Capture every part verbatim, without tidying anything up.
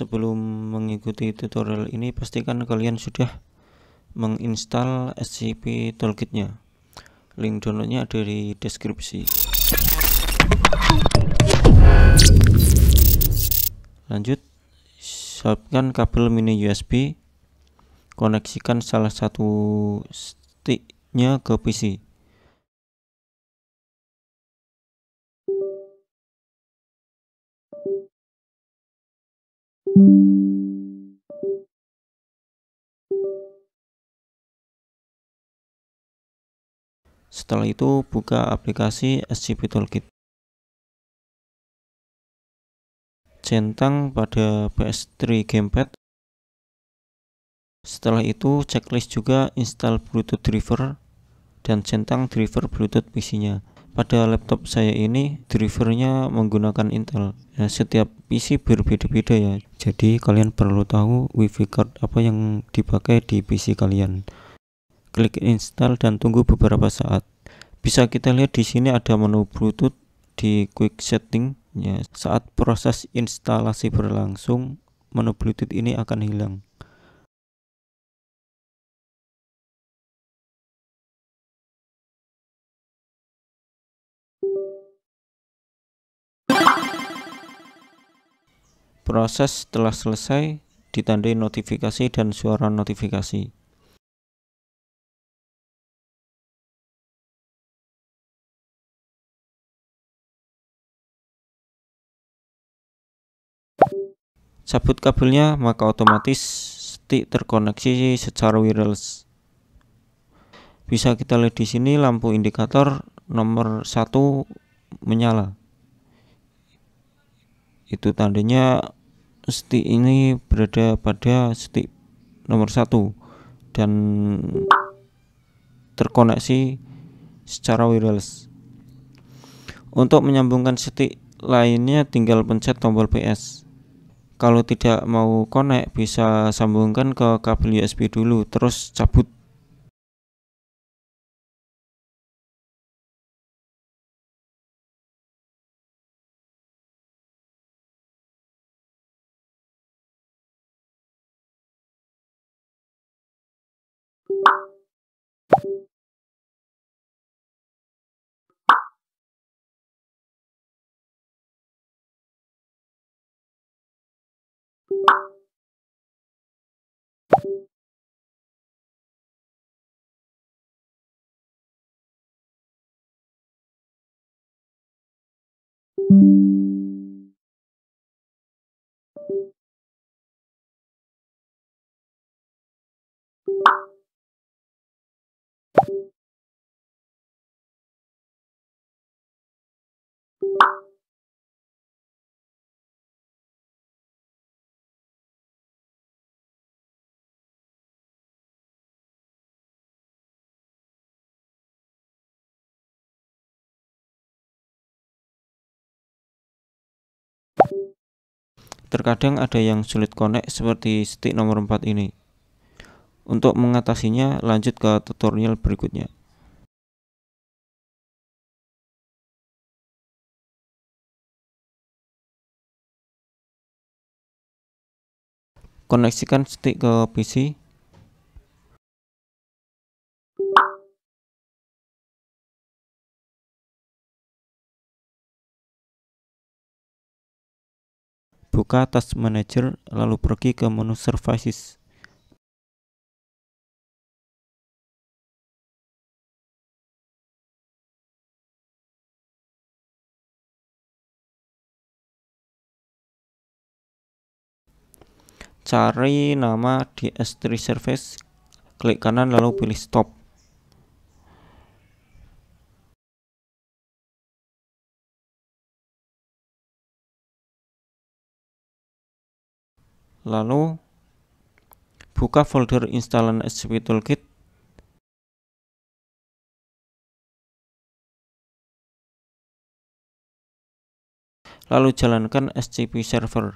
sebelum mengikuti tutorial ini, pastikan kalian sudah menginstal S C P Toolkit-nya. Link downloadnya ada di deskripsi. Lanjut, siapkan kabel mini U S B, koneksikan salah satu sticknya ke P C. Setelah itu, buka aplikasi S C P Toolkit. Centang pada P S tiga Gamepad. Setelah itu, checklist juga install Bluetooth driver dan centang driver Bluetooth P C-nya. Pada laptop saya ini drivernya menggunakan Intel. Ya, setiap P C berbeda-beda ya. Jadi kalian perlu tahu WiFi card apa yang dipakai di P C kalian. Klik install dan tunggu beberapa saat. Bisa kita lihat di sini ada menu Bluetooth di Quick Setting. Ya, saat proses instalasi berlangsung, menu Bluetooth ini akan hilang. Proses telah selesai, ditandai notifikasi dan suara notifikasi. Cabut kabelnya, maka otomatis stick terkoneksi secara wireless. Bisa kita lihat di sini lampu indikator nomor satu menyala. Itu tandanya stick ini berada pada stick nomor satu dan terkoneksi secara wireless. Untuk menyambungkan stick lainnya tinggal pencet tombol P S. Kalau tidak mau connect, bisa sambungkan ke kabel U S B dulu, terus cabut. Terkadang ada yang sulit connect seperti stick nomor empat ini. Untuk mengatasinya, lanjut ke tutorial berikutnya. Koneksikan stick ke P C. Buka Task Manager, lalu pergi ke menu Services. Cari nama D S tiga Service, klik kanan lalu pilih Stop. Lalu buka folder instalan S C P Toolkit. Lalu jalankan S C P Server.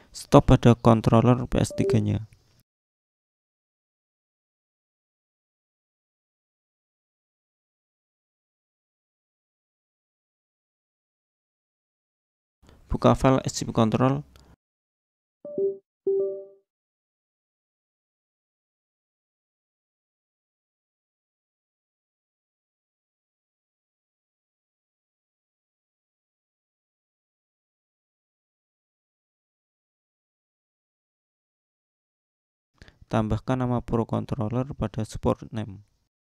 Stop pada controller P S tiga nya. Buka file S C P control. Tambahkan nama Pro Controller pada support name.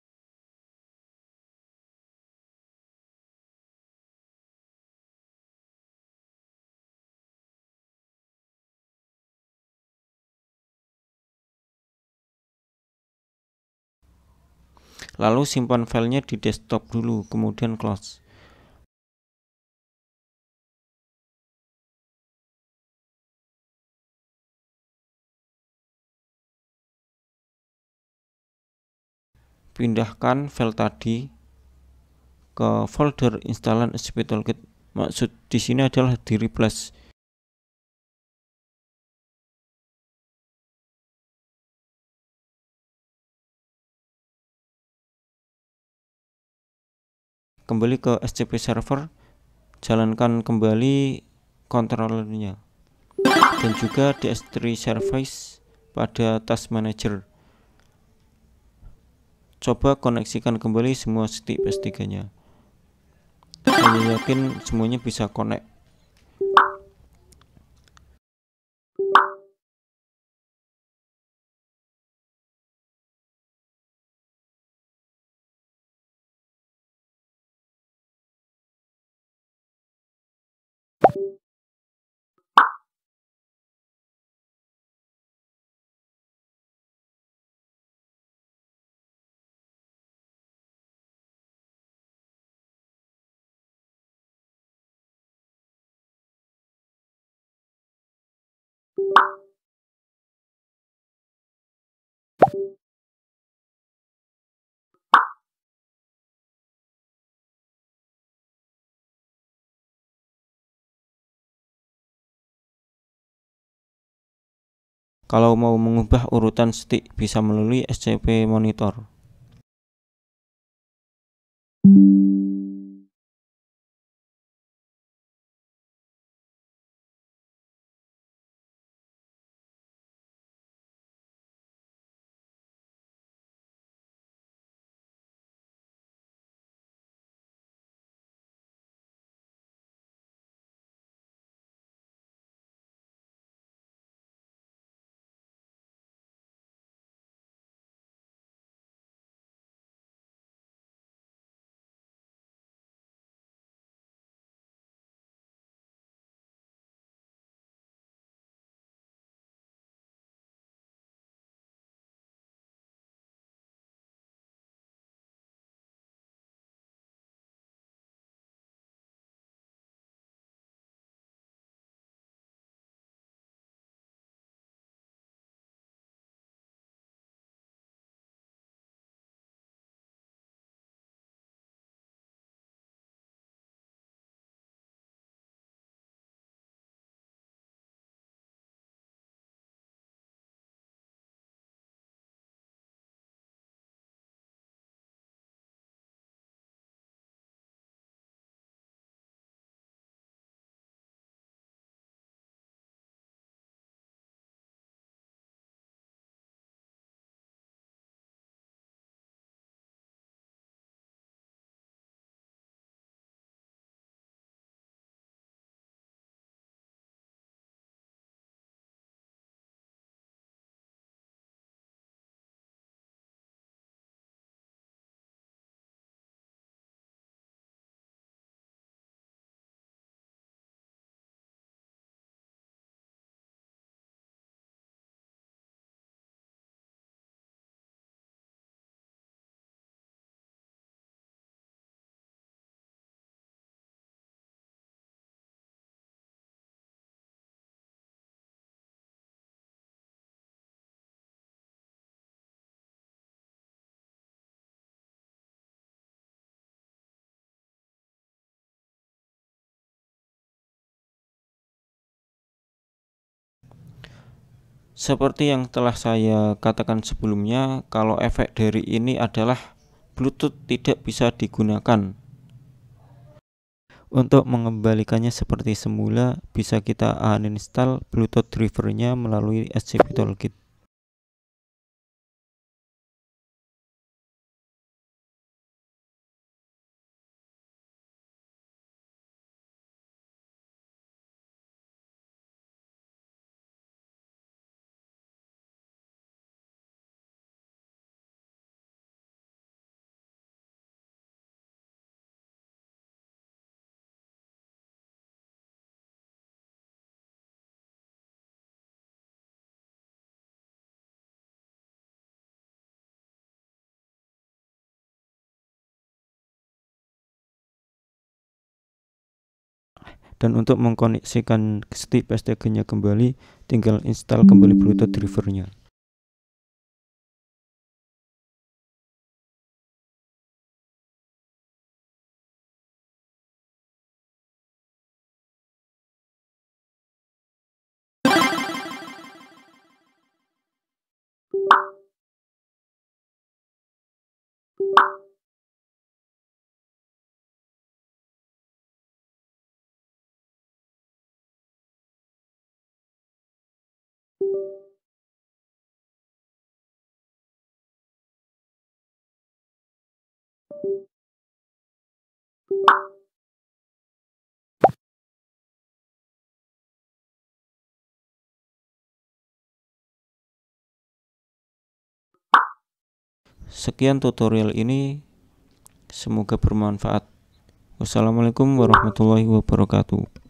Lalu simpan filenya di desktop dulu, kemudian close. Pindahkan file tadi ke folder instalan S C P Toolkit. Maksud di sini adalah di replace. Kembali ke S C P server, jalankan kembali controllernya, dan juga D S tiga service pada task manager. Coba koneksikan kembali semua stick P S tiga nya. Saya yakin semuanya bisa connect. Kalau mau mengubah urutan stick bisa melalui S C P monitor. Seperti yang telah saya katakan sebelumnya, kalau efek dari ini adalah Bluetooth tidak bisa digunakan. Untuk mengembalikannya seperti semula, bisa kita uninstall Bluetooth drivernya melalui S C P Toolkit. Dan untuk mengkoneksikan stick S T G-nya kembali, tinggal install kembali Bluetooth drivernya. Sekian tutorial ini, semoga bermanfaat. Wassalamualaikum warahmatullahi wabarakatuh.